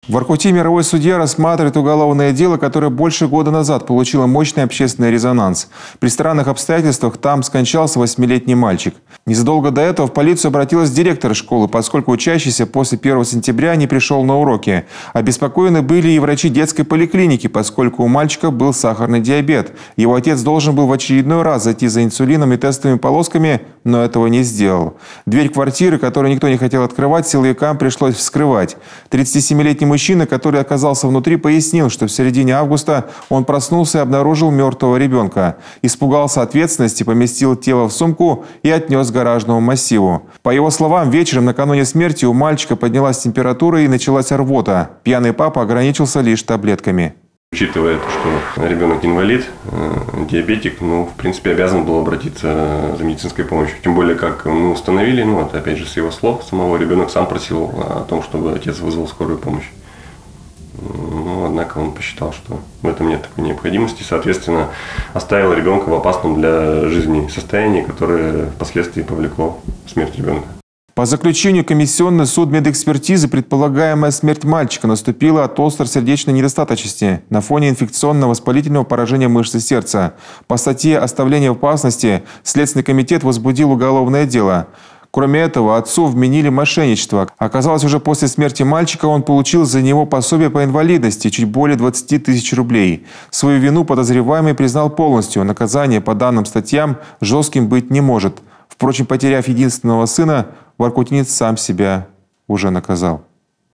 В Воркуте мировой судья рассматривает уголовное дело, которое больше года назад получило мощный общественный резонанс. При странных обстоятельствах там скончался 8-летний мальчик. Незадолго до этого в полицию обратилась директор школы, поскольку учащийся после 1 сентября не пришел на уроки. Обеспокоены были и врачи детской поликлиники, поскольку у мальчика был сахарный диабет. Его отец должен был в очередной раз зайти за инсулином и тестовыми полосками, но этого не сделал. Дверь квартиры, которую никто не хотел открывать, силовикам пришлось вскрывать. 37-летний мужчина, который оказался внутри, пояснил, что в середине августа он проснулся и обнаружил мертвого ребенка. Испугался ответственности, поместил тело в сумку и отнес к гаражному массиву. По его словам, вечером накануне смерти у мальчика поднялась температура и началась рвота. Пьяный папа ограничился лишь таблетками. Учитывая то, что ребенок инвалид, диабетик, в принципе, обязан был обратиться за медицинской помощью. Тем более, как мы установили, опять же, с его слов, самого ребенок сам просил о том, чтобы отец вызвал скорую помощь. Однако он посчитал, что в этом нет такой необходимости. Соответственно, оставил ребенка в опасном для жизни состоянии, которое впоследствии повлекло смерть ребенка. По заключению комиссионный суд медэкспертизы предполагаемая смерть мальчика наступила от остросердечной недостаточности на фоне инфекционно-воспалительного поражения мышцы сердца. По статье «Оставление в опасности» Следственный комитет возбудил уголовное дело. Кроме этого, отцу вменили мошенничество. Оказалось, уже после смерти мальчика он получил за него пособие по инвалидности чуть более 20 тысяч рублей. Свою вину подозреваемый признал полностью. Наказание по данным статьям жестким быть не может. Впрочем, потеряв единственного сына, воркутинец сам себя уже наказал.